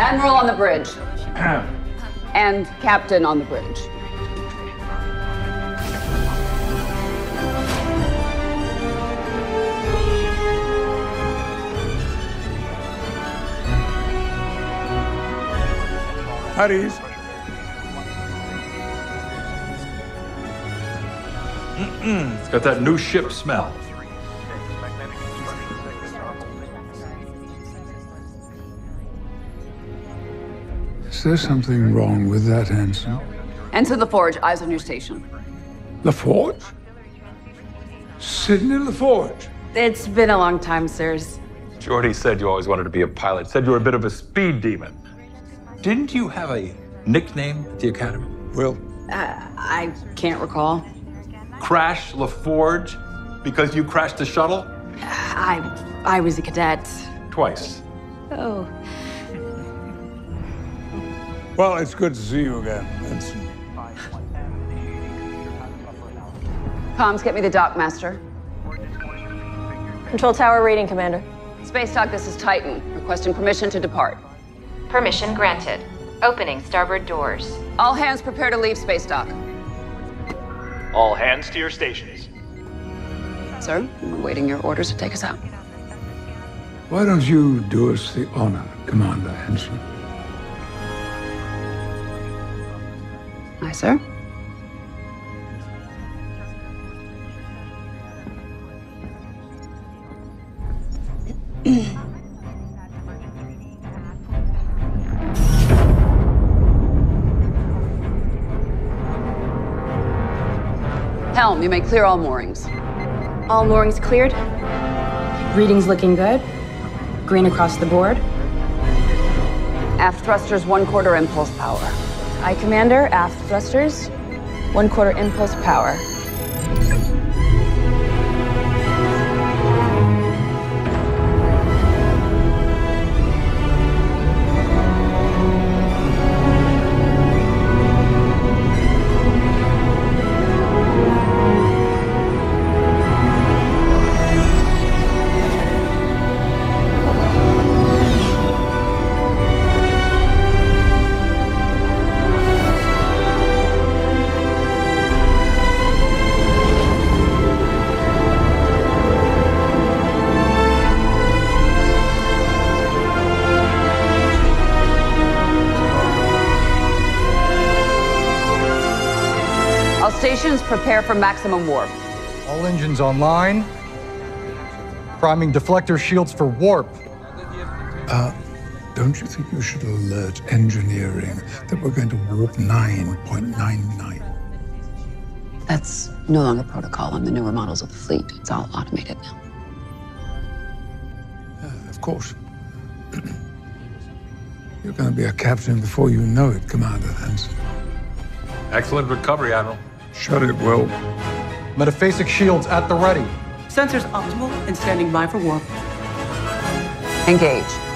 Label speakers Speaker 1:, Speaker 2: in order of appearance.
Speaker 1: Admiral on the bridge. And Captain on the bridge.
Speaker 2: At ease.
Speaker 3: It's got that new ship smell.
Speaker 2: Is there something wrong with that, Ensign?
Speaker 1: Enter the forge. Eyes on your station.
Speaker 2: LaForge? Sidney LaForge?
Speaker 4: It's been a long time, sirs.
Speaker 3: Geordie said you always wanted to be a pilot. Said you were a bit of a speed demon. Didn't you have a nickname at the academy?
Speaker 2: Will?
Speaker 4: I can't recall.
Speaker 3: Crash LaForge? Because you crashed the shuttle?
Speaker 4: I was a cadet.
Speaker 3: Twice.
Speaker 4: Oh.
Speaker 2: Well, it's good to see you again, Ensign.
Speaker 1: Comms, get me the dock master.
Speaker 5: Control tower reading, Commander.
Speaker 1: Space dock, this is Titan. Requesting permission to depart.
Speaker 6: Permission granted. Opening starboard doors.
Speaker 1: All hands prepare to leave space dock.
Speaker 7: All hands to your stations.
Speaker 1: Sir, we're waiting your orders to take us out.
Speaker 2: Why don't you do us the honor, Commander Ensign?
Speaker 1: Aye, sir. Helm, you may clear all moorings.
Speaker 5: All moorings cleared. Readings looking good. Green across the board.
Speaker 1: Aft thrusters 1/4 impulse power.
Speaker 5: Aye, Commander. Aft thrusters. 1/4 impulse power.
Speaker 1: All stations prepare for maximum warp.
Speaker 8: All engines online. Priming deflector shields for warp.
Speaker 2: Don't you think you should alert engineering that we're going to warp 9.99?
Speaker 1: That's no longer protocol on the newer models of the fleet. It's all automated now.
Speaker 2: Of course. You're going to be a captain before you know it, Commander Ensign.
Speaker 3: Excellent recovery, Admiral.
Speaker 2: Shut it, Will.
Speaker 8: Metaphasic shields at the ready.
Speaker 9: Sensors optimal and standing by for warp.
Speaker 1: Engage.